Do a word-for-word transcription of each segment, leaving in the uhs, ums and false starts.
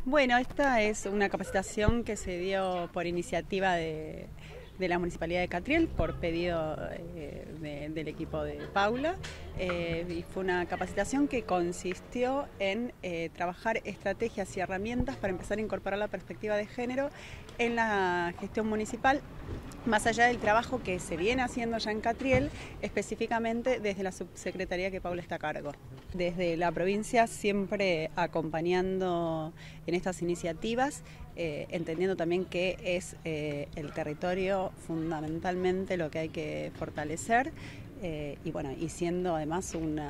Bueno, esta es una capacitación que se dio por iniciativa de, de la Municipalidad de Catriel, por pedido eh, de, del equipo de Paula, eh, y fue una capacitación que consistió en eh, trabajar estrategias y herramientas para empezar a incorporar la perspectiva de género en la gestión municipal, más allá del trabajo que se viene haciendo ya en Catriel, específicamente desde la subsecretaría que Paula está a cargo. Desde la provincia siempre acompañando en estas iniciativas, eh, entendiendo también que es eh, el territorio fundamentalmente lo que hay que fortalecer, eh, y bueno, y siendo además una...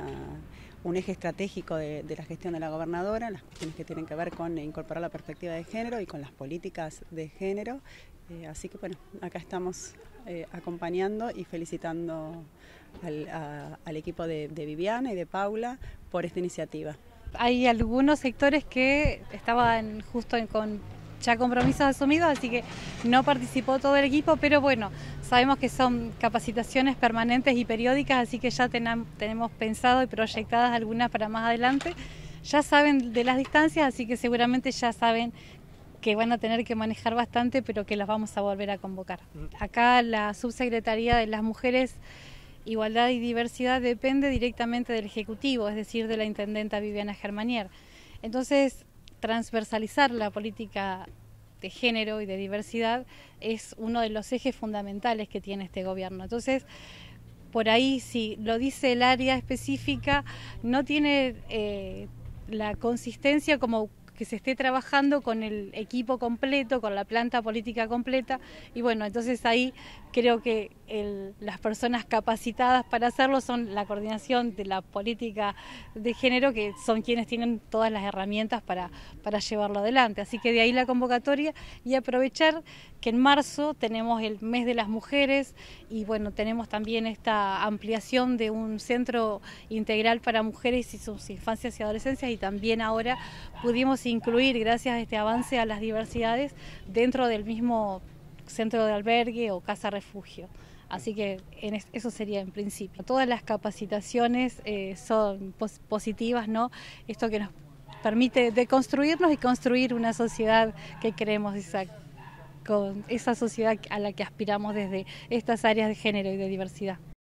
un eje estratégico de, de la gestión de la gobernadora, las cuestiones que tienen que ver con incorporar la perspectiva de género y con las políticas de género. Eh, así que bueno, acá estamos eh, acompañando y felicitando al, a, al equipo de, de Viviana y de Paula por esta iniciativa. Hay algunos sectores que estaban justo en, con ya compromisos asumidos, así que no participó todo el equipo, pero bueno, sabemos que son capacitaciones permanentes y periódicas, así que ya tenam, tenemos pensado y proyectadas algunas para más adelante. Ya saben de las distancias, así que seguramente ya saben que van a tener que manejar bastante, pero que las vamos a volver a convocar. Acá la Subsecretaría de las Mujeres, Igualdad y Diversidad depende directamente del Ejecutivo, es decir, de la Intendenta Viviana Germanier. Entonces, transversalizar la política de género y de diversidad es uno de los ejes fundamentales que tiene este gobierno. Entonces, por ahí, si lo dice el área específica, no tiene eh, la consistencia como que se esté trabajando con el equipo completo, con la planta política completa, y bueno, entonces ahí creo que el, las personas capacitadas para hacerlo son la coordinación de la política de género, que son quienes tienen todas las herramientas para, para llevarlo adelante. Así que de ahí la convocatoria, y aprovechar que en marzo tenemos el mes de las mujeres, y bueno, tenemos también esta ampliación de un centro integral para mujeres y sus infancias y adolescencias, y también ahora pudimos incluir, gracias a este avance, a las diversidades dentro del mismo centro de albergue o casa refugio. Así que en eso sería en principio. Todas las capacitaciones eh, son pos positivas, ¿no? Esto que nos permite deconstruirnos y construir una sociedad que queremos, esa, con esa sociedad a la que aspiramos desde estas áreas de género y de diversidad.